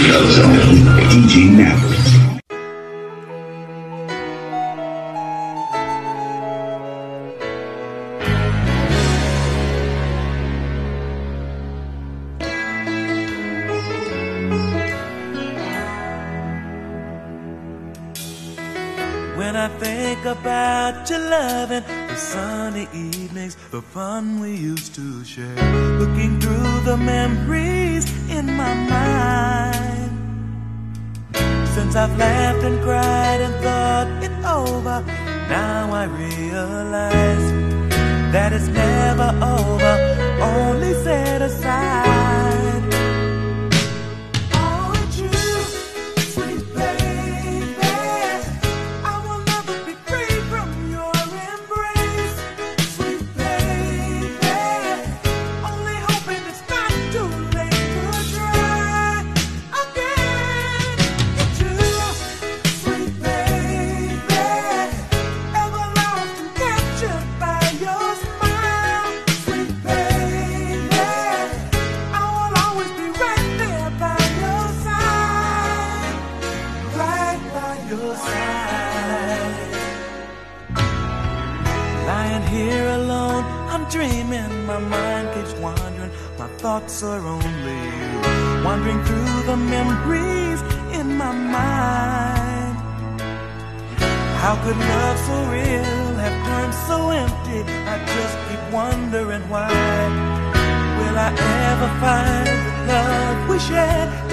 Lovezone, DJ Network. When I think about your loving, the sunny evenings, the fun we used to share, looking through the memories in my mind. Since I've laughed and cried and thought it over, now I realize that it's never over, only set aside. Lying here alone, I'm dreaming, my mind keeps wandering, my thoughts are only you, wandering through the memories in my mind. How could love so real have turned so empty? I just keep wondering why. Will I ever find the love we shared?